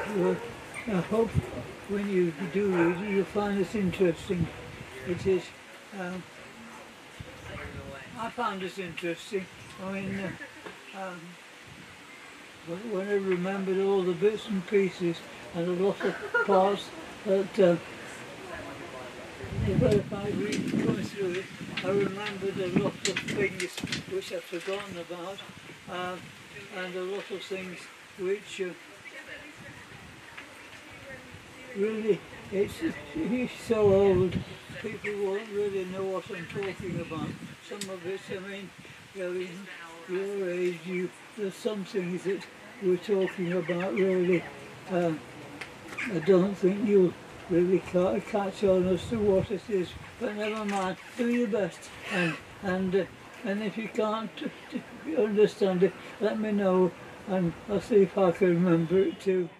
Well, I hope when you do read it, you'll find this interesting. It is, I found this interesting. I mean, when I remembered all the bits and pieces and a lot of parts that if I read going through it, I remembered a lot of things which I've forgotten about, and a lot of things which really, it's so old, people won't really know what I'm talking about. Some of it, I mean, in your age, there's some things that we're talking about really, I don't think you'll really catch on as to what it is, but never mind, do your best, and if you can't understand it, let me know, and I'll see if I can remember it too.